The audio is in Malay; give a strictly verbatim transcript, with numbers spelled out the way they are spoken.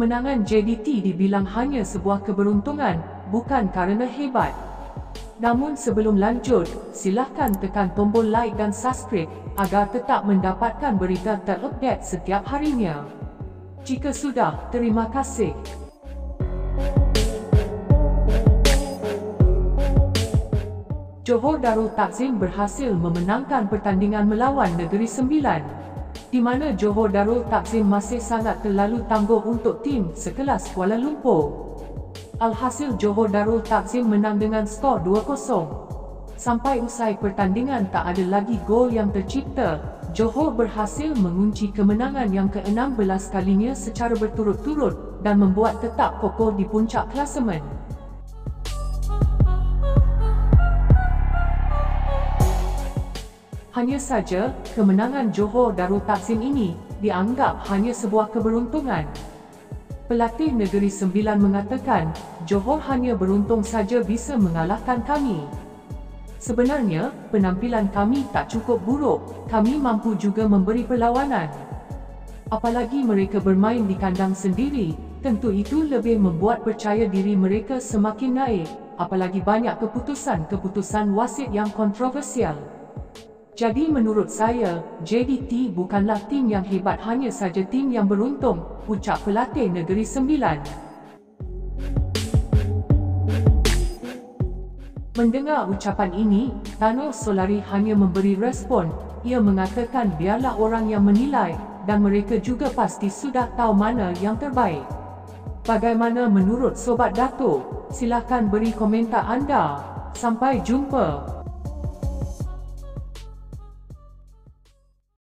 Kemenangan J D T dibilang hanya sebuah keberuntungan, bukan kerana hebat. Namun sebelum lanjut, silakan tekan tombol like dan subscribe agar tetap mendapatkan berita terupdate setiap harinya. Jika sudah, terima kasih. Johor Darul Takzim berhasil memenangkan pertandingan melawan Negeri Sembilan, di mana Johor Darul Takzim masih sangat terlalu tangguh untuk tim sekelas Kuala Lumpur. Alhasil Johor Darul Takzim menang dengan skor dua kosong. Sampai usai pertandingan tak ada lagi gol yang tercipta. Johor berhasil mengunci kemenangan yang ke enam belas kalinya secara berturut-turut dan membuat tetap kokoh di puncak klasemen. Hanya saja, kemenangan Johor Darul Takzim ini dianggap hanya sebuah keberuntungan. Pelatih Negeri Sembilan mengatakan, Johor hanya beruntung saja bisa mengalahkan kami. Sebenarnya, penampilan kami tak cukup buruk, kami mampu juga memberi perlawanan. Apalagi mereka bermain di kandang sendiri, tentu itu lebih membuat percaya diri mereka semakin naik, apalagi banyak keputusan-keputusan wasit yang kontroversial. Jadi menurut saya, J D T bukanlah tim yang hebat, hanya saja tim yang beruntung, ucap pelatih Negeri Sembilan. Mendengar ucapan ini, Tano Solari hanya memberi respon. Ia mengatakan biarlah orang yang menilai, dan mereka juga pasti sudah tahu mana yang terbaik. Bagaimana menurut Sobat Dato'? Silakan beri komentar anda. Sampai jumpa.